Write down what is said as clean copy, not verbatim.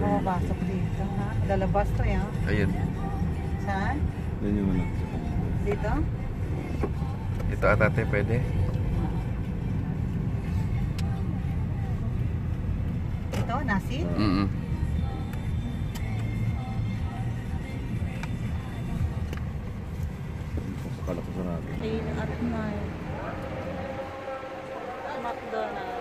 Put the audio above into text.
makapasok dito, ha? Lalabas to, ya? Ayun. Saan? Yan yung ano. Dito? Ito atate pwede. Ito, nasi? Sa kalakusan natin. Eid Al Adha. McDonald's.